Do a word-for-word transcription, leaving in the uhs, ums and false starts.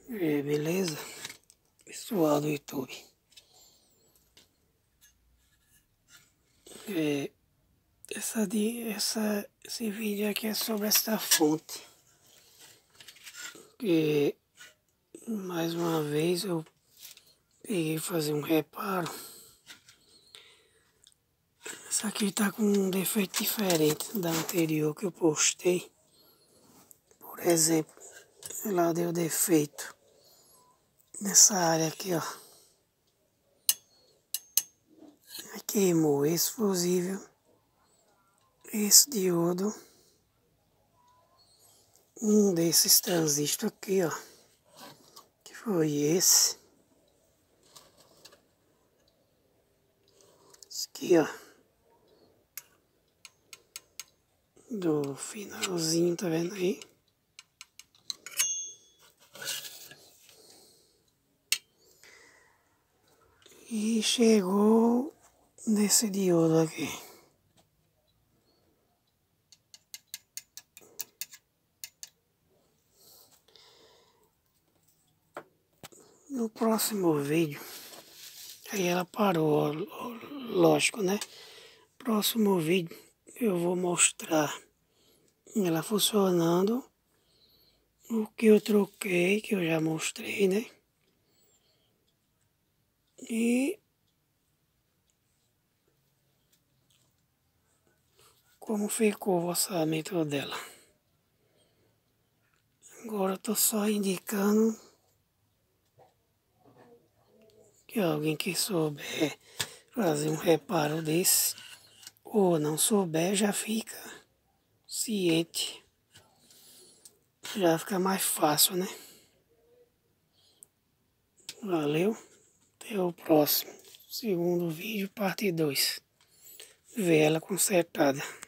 É, beleza? Pessoal do YouTube. É, essa, di- essa, esse vídeo aqui é sobre essa fonte. Que mais uma vez eu peguei fazer um reparo. Essa aqui tá com um defeito diferente da anterior que eu postei. Por exemplo, ela deu defeito nessa área aqui, ó. Queimou esse fusível, esse diodo, um desses transistores aqui, ó, que foi esse. Esse aqui, ó, do finalzinho, tá vendo aí? E chegou nesse diodo aqui. No próximo vídeo, aí ela parou, lógico, né? Próximo vídeo eu vou mostrar ela funcionando, o que eu troquei, que eu já mostrei, né? E como ficou o orçamento dela. Agora eu tô só indicando que alguém que souber fazer um reparo desse, ou não souber, já fica ciente. Já fica mais fácil, né? Valeu. Até o próximo. Segundo vídeo, parte dois. Ver ela consertada.